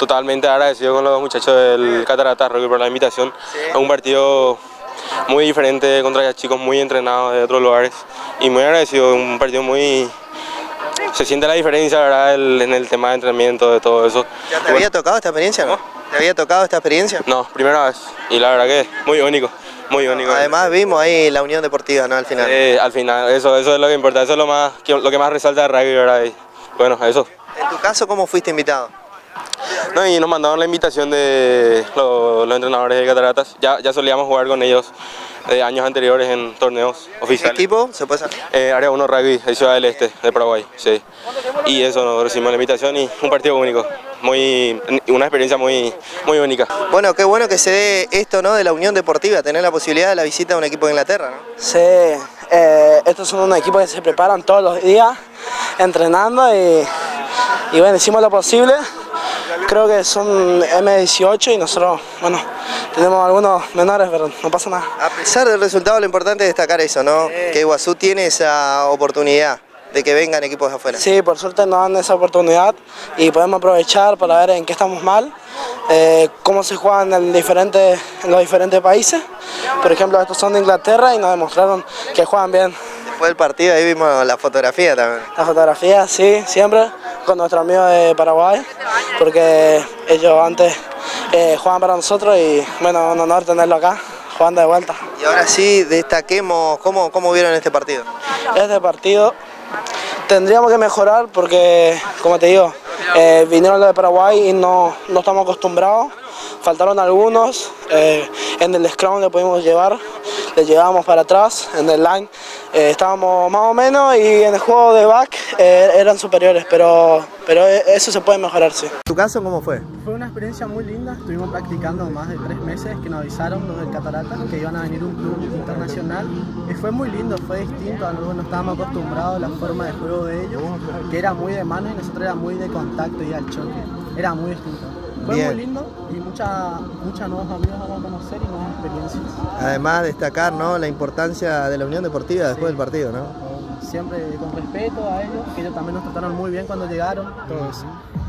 totalmente agradecido con los muchachos del Cataratas Rugby por la invitación a un partido muy diferente contra chicos muy entrenados de otros lugares y muy agradecido, un partido muy... Se siente la diferencia, ¿verdad? En el tema de entrenamiento, de todo eso. ¿Ya te había tocado esta experiencia, no? ¿Te había tocado esta experiencia? No, primera vez y la verdad que es muy único. Muy único. Además vimos ahí la unión deportiva, ¿no? Al final. Al final, eso es lo que importa, eso es lo que más resalta de rugby, ¿verdad? Y, bueno, eso. En tu caso, ¿cómo fuiste invitado? No, y nos mandaron la invitación de los entrenadores de Cataratas. Ya solíamos jugar con ellos de años anteriores en torneos oficiales. ¿Qué equipo? ¿Se puede saber? Área 1 Rugby de Ciudad del Este, de Paraguay, sí. Y eso, nos recibimos la invitación y un partido único. Una experiencia muy única. Bueno, qué bueno que se dé esto, ¿no? De la unión deportiva, tener la posibilidad de la visita de un equipo de Inglaterra, ¿no? Sí, estos son unos equipos que se preparan todos los días entrenando y bueno, hicimos lo posible. Creo que son M18 y nosotros, bueno, tenemos algunos menores, pero no pasa nada. A pesar del resultado, lo importante es destacar eso, ¿no? Que Iguazú tiene esa oportunidad de que vengan equipos de afuera. Sí, por suerte nos dan esa oportunidad y podemos aprovechar para ver en qué estamos mal, cómo se juegan en los diferentes países. Por ejemplo, estos son de Inglaterra y nos demostraron que juegan bien. Después del partido ahí vimos la fotografía también. La fotografía, sí, siempre con nuestros amigos de Paraguay, porque ellos antes jugaban para nosotros y bueno, un honor tenerlo acá, jugando de vuelta. Y ahora sí, destaquemos cómo vieron este partido. Este partido tendríamos que mejorar porque, como te digo, vinieron los de Paraguay y no estamos acostumbrados. Faltaron algunos, en el scrum le pudimos llevar, le llevábamos para atrás, en el line estábamos más o menos y en el juego de back eran superiores, pero eso se puede mejorar, sí. ¿En tu caso cómo fue? Fue una experiencia muy linda, estuvimos practicando más de 3 meses que nos avisaron los del Cataratas que iban a venir un club internacional y fue muy lindo, fue distinto, a nosotros no estábamos acostumbrados a la forma de juego de ellos, que era muy de mano y nosotros era muy de contacto y al choque, era muy distinto. Fue muy lindo y muchos nuevos amigos vamos a conocer y nuevas experiencias. Además destacar, ¿no?, la importancia de la unión deportiva después del partido, ¿no? Siempre con respeto a ellos, que ellos también nos trataron muy bien cuando llegaron, todo eso.